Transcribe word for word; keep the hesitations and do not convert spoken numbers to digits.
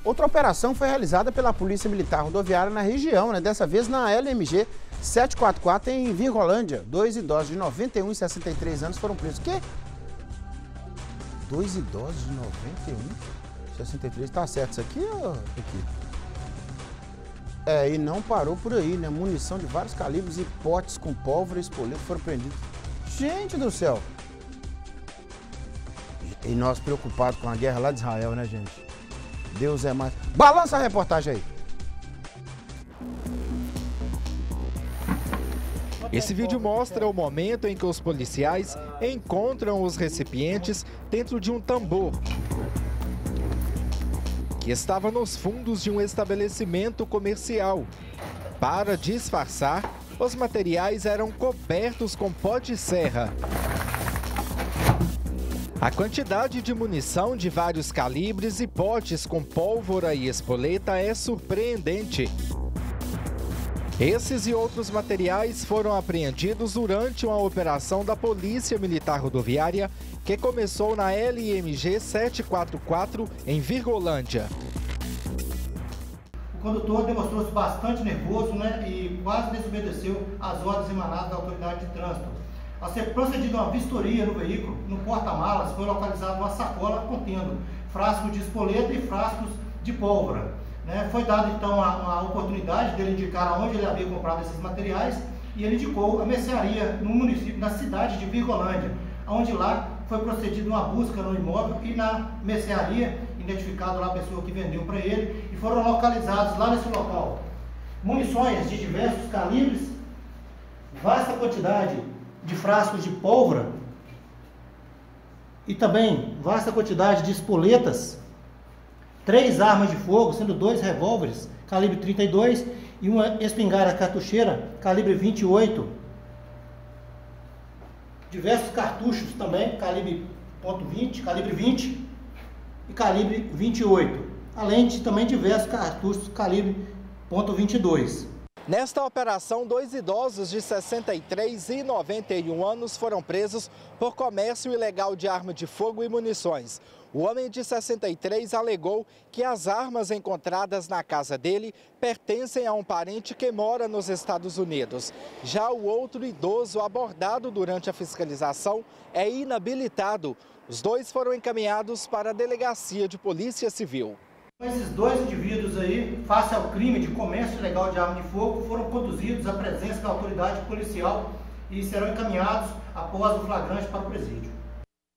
Outra operação foi realizada pela Polícia Militar Rodoviária na região, né? Dessa vez na L M G setecentos e quarenta e quatro em Virgolândia. Dois idosos de noventa e um e sessenta e três anos foram presos. Quê? Dois idosos de noventa e um e sessenta e três, tá certo isso aqui ou aqui? É, e não parou por aí, né? Munição de vários calibres e potes com pólvora e espoleta foram prendidos. Gente do céu! E nós preocupados com a guerra lá de Israel, né, gente? Deus é mais... Balança a reportagem aí! Esse vídeo mostra o momento em que os policiais encontram os recipientes dentro de um tambor que estava nos fundos de um estabelecimento comercial. Para disfarçar, os materiais eram cobertos com pó de serra. A quantidade de munição de vários calibres e potes com pólvora e espoleta é surpreendente. Esses e outros materiais foram apreendidos durante uma operação da Polícia Militar Rodoviária que começou na L M G setecentos e quarenta e quatro em Virgolândia. O condutor demonstrou-se bastante nervoso, né, e quase desobedeceu às ordens emanadas da autoridade de trânsito. Ao ser procedida uma vistoria no veículo, no porta-malas foi localizada uma sacola contendo frascos de espoleta e frascos de pólvora. Né? Foi dada então a, a oportunidade dele indicar onde ele havia comprado esses materiais e ele indicou a mercearia no município, na cidade de Virgolândia, onde lá foi procedida uma busca no imóvel e na mercearia, identificado lá a pessoa que vendeu para ele, e foram localizados lá nesse local munições de diversos calibres, vasta quantidade de frascos de pólvora e também vasta quantidade de espoletas, três armas de fogo, sendo dois revólveres calibre trinta e dois e uma espingarda cartucheira calibre vinte e oito, diversos cartuchos também calibre ponto vinte, calibre vinte e calibre vinte e oito, além de também diversos cartuchos calibre ponto vinte e dois. Nesta operação, dois idosos de sessenta e três e noventa e um anos foram presos por comércio ilegal de arma de fogo e munições. O homem de sessenta e três alegou que as armas encontradas na casa dele pertencem a um parente que mora nos Estados Unidos. Já o outro idoso abordado durante a fiscalização é inabilitado. Os dois foram encaminhados para a Delegacia de Polícia Civil. Esses dois indivíduos aí, face ao crime de comércio ilegal de arma de fogo, foram conduzidos à presença da autoridade policial e serão encaminhados após o flagrante para o presídio.